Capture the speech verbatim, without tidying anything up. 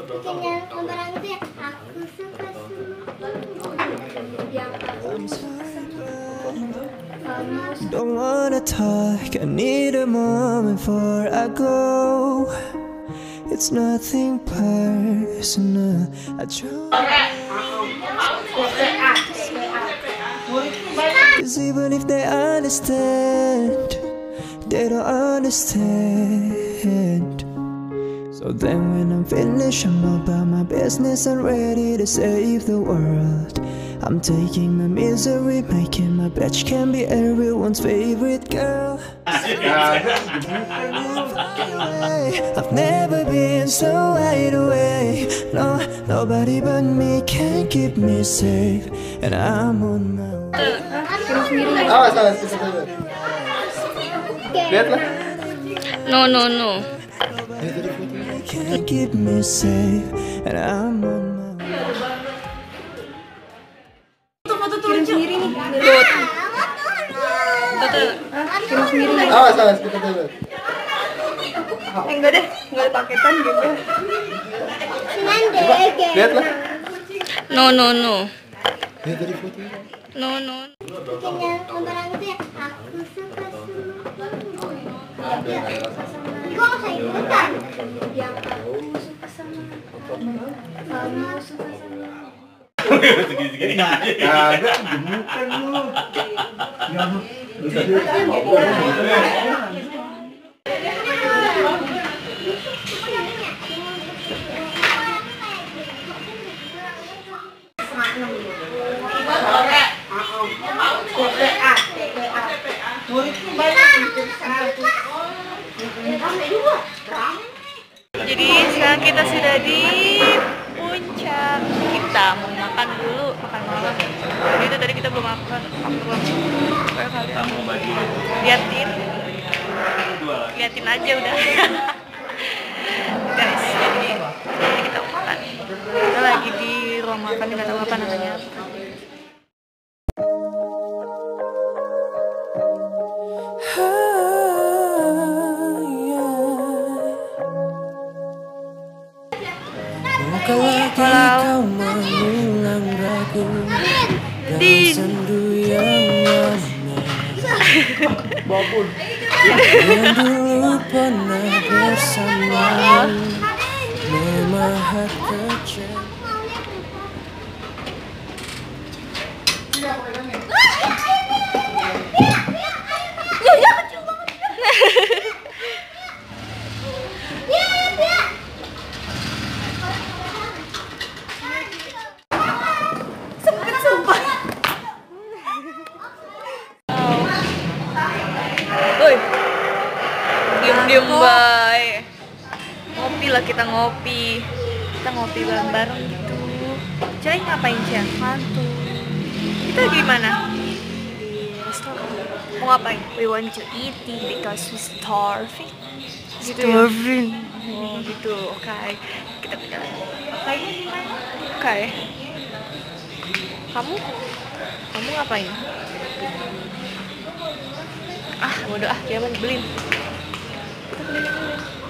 bikin yang gambaran itu ya. Aku suka yang kamu suka sama kamu suka. Don't wanna talk, I need a moment before I go. It's nothing personal. I try. Cause even if they understand, they don't understand. So then when I'm finished, I'm about my business and ready to save the world. I'm taking my misery, making my bitch can be everyone's favorite girl. I've never been so wide awake. No, nobody but me can keep me safe. And I'm on my way. Awas, awas, bisa lihat. Lihatlah. No, no, no. Can't keep me safe. And I'm on my way. Kirim sendiri nih. Tuh. Tuh. Kirim sendiri nih. Awas, awas, bisa lihat. Eh, enggak deh, enggak ada paketan gitu. Lihatlah. No, no, no. Lihat dari foto. No, no. Bikin yang gambaran itu ya. Aku suka sama kamu. Kok saya ikutan? Yang aku suka sama kamu. Kamu suka sama. Segini-segini aja. Kagak, gemukan lu. Jadi sekarang kita sudah di puncak. Kita mau makan dulu, makan malam. Jadi itu tadi kita belum makan, aku belum. Kayak kalian liatin, liatin aja udah. Guys, jadi jadi kita mau makan. Kita lagi di ruang makan, nggak tahu apa namanya. Bukan lagi kau mengulang ragu dan sendu yang lama yang dulu pernah bersama memahat kecil. Diem-diem baik. Ngopi lah, kita ngopi. Kita ngopi bareng-bareng gitu. Cai ngapain Cia? Mantu. Kita gimana? Di restoran. Mau ngapain? We want to eating because we starving. Gitu ya? Starving. Oh gitu, oke. Okay. Kita ke jalan. Kayaknya di mana? Oke. Okay. Kamu? Kamu ngapain? Ah, bodo ah, dia beliin. Kita beliin.